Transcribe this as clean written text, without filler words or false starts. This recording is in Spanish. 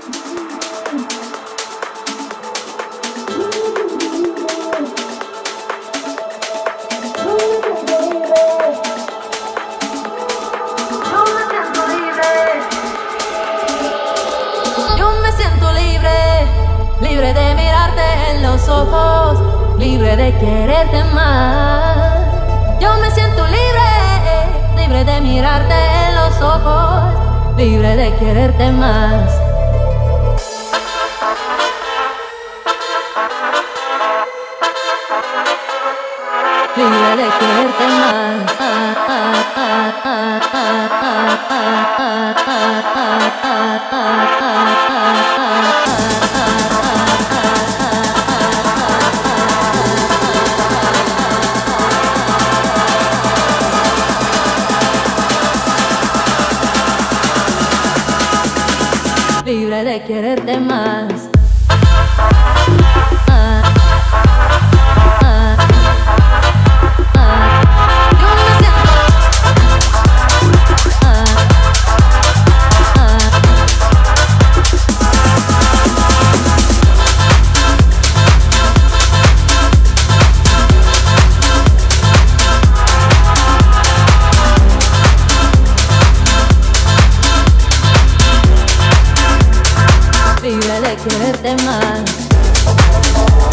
Libre de mirarte en los ojos, libre de quererte más. Yo me siento libre, libre de mirarte en los ojos, libre de quererte más. Libre de quererte más. Libre de quererte más. Libre de quererte más.